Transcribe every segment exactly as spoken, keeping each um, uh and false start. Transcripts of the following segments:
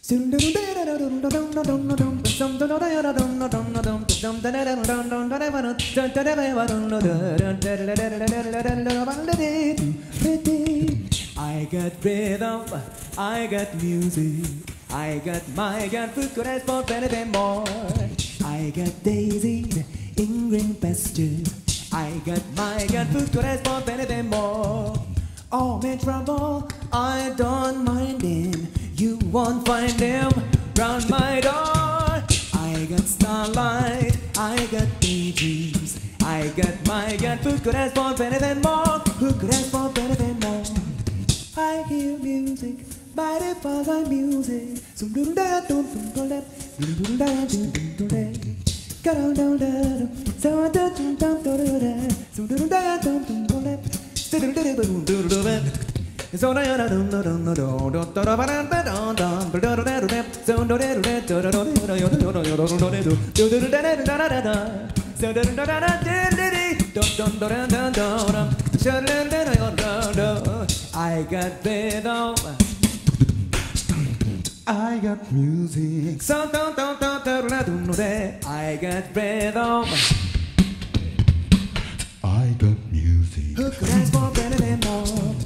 I got rhythm, I got music, I got my gun food could ask for better than more. I got daisy in green pastures, I got my gun food could ask for better than more. Oh, in trouble, I don't mind him, you won't find him round my door. I got starlight, I got daydreams, I got my gun food could ask for better than more. Who could ask for better than more? I hear music, by the fuzzy music. Some doodle da dum dum dum dum doodle da dum dum dum. Go down down down, so da dum dum dum dum. Some doodle da dum dum dum dum. Doodle da dum dum dum. So da da dum dum dum dum dum dum dum dum dum dum. Doodle da dum. So da da da da da da da da da da da da. Doodle da da da da da. So da da da da da da da. Dum dum dum dum dum dum. So da da da da da. I got rhythm, I got music. So don't don't don't don't don't don't. I got rhythm, I got music. who could ask for better than more?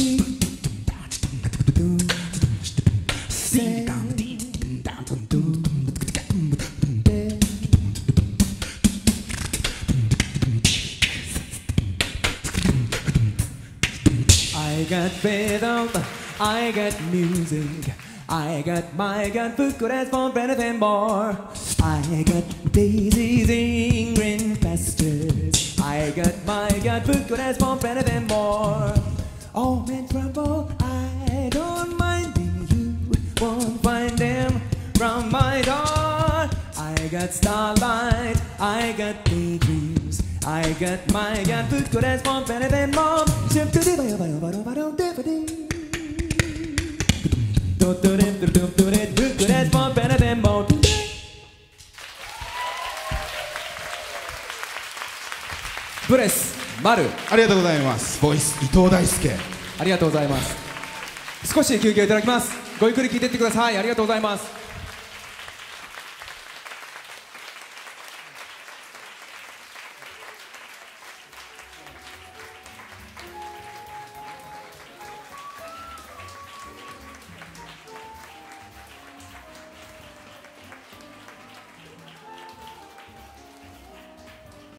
I got rhythm, I got music, I got my gun food could ask for better than more. I got daisies in green pastures, I got my gun food could ask for better than more. Oh, in trouble, I don't mind them, you won't find them round my door. I got starlight, I got daydreams, I got my gun food could ask for better than more. Who could ask for better than more? ブレス、マル、 ありがとうございます。ボイス伊藤大輔。 ありがとうございます。少し休憩いただきます。ごゆっくり聞いてってください。ありがとうございます。